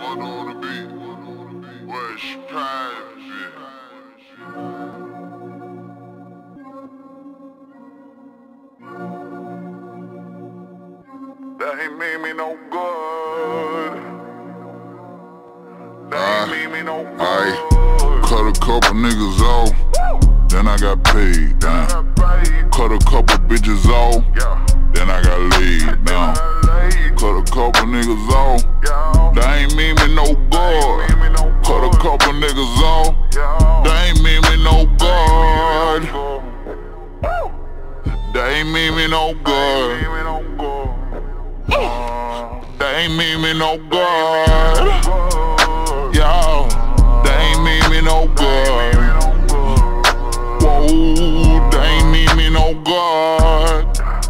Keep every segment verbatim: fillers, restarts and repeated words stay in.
Mother on the beat. West private. That ain't mean me no good. That ain't mean me no good. I cut a couple niggas off, then I got paid down. Cut a couple bitches off, then I got laid down. Cut a couple niggas off, that ain't mean me no good. Cut a couple niggas off, that ain't mean me no good. That ain't mean me no good. That ain't mean me no good. Yo, that ain't mean me no good. Whoa, that ain't mean me no good.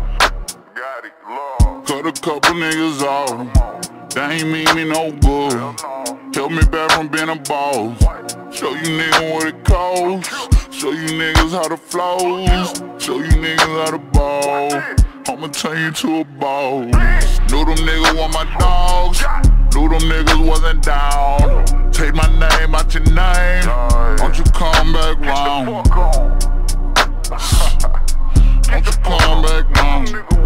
Cut a couple niggas off, that ain't mean me no good. Help me back from being a boss. Show you niggas what it costs. Show you niggas how to flows. Show you niggas how to ball. I'ma turn you to a boss. Knew them niggas want my dogs. Knew them niggas wasn't down. Take my name out your name. Don't you come back round. Don't you come back round.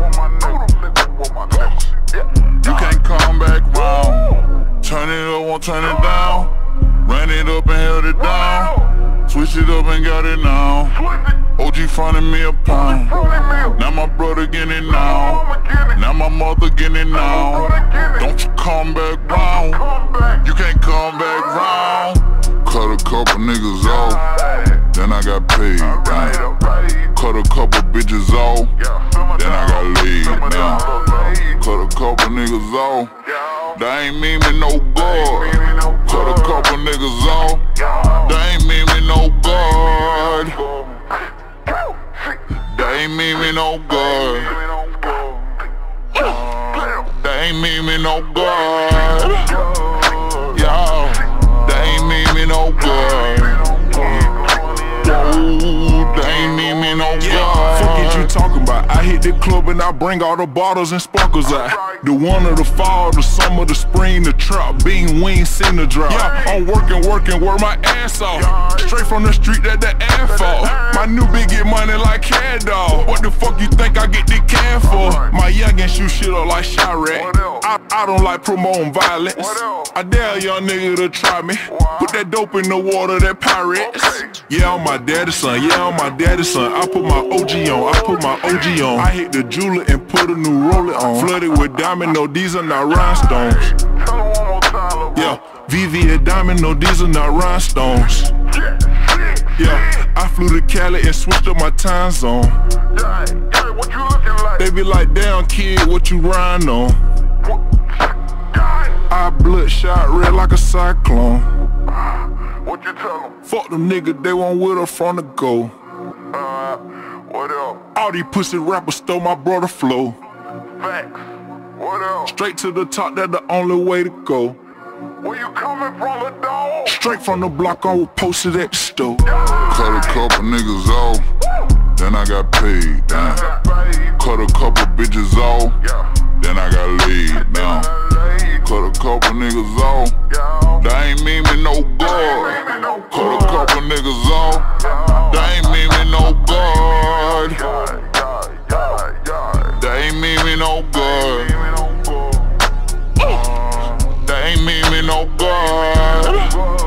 You can't come back round. Turn it up, won't turn it down. Ran it up and held it down. Switch it up and got it now. O G fronted me a pound. Now my brother getting it now. Now my mother getting it now. Don't you come back round. You can't come back round. Cut a couple niggas off, then I got paid down. Cut a couple bitches off, then I got laid down. Cut a couple niggas off, that ain't mean me no good. Cut a couple niggas off, that ain't mean me no good. That ain't mean me no good. That ain't mean me no good. Yo, that ain't mean me no good. Whoa, that ain't mean me no good. Fuck is you talking about? I hit the club and I bring all the bottles and sparkles out. The winter, the fall, the summer, the spring, the trap bean, we ain't seen the drop. Yeah, I'm working, working, work my ass off. Straight from the street that the air for. My new bitch get money like Cat Dog. What the fuck you think I get the can for? My youngin' shoot shit up like Chirac. I, I don't like promoting violence. I dare a young nigga to try me. Put that dope in the water, that Pyrex. Yeah, I'm my daddy's son, yeah, I'm my daddy's son. I put my O G on, I put my O G on. I hit the jeweler and put a new roller on. Flooded with diamond, no, these are not rhinestones. Yeah, V V a diamond, no, these are not rhinestones. Yeah, I flew to Cali and switched up my time zone. They be like, damn kid, what you riding on? I bloodshot red like a cyclone. What you tell them? Fuck them niggas, they want with her from the go. Uh, what else? All these pussy rappers stole my brother flow. Facts. What else? Straight to the top, that's the only way to go. Where you coming from, the dog? Straight from the block, I was posted at the store. Cut a couple niggas off, then I got paid down. Cut a couple bitches off, then I got laid down. Cut a couple niggas off, that ain't mean me no good. Cut a couple niggas off, that ain't mean me no good. That ain't mean me no good. That ain't mean me no good.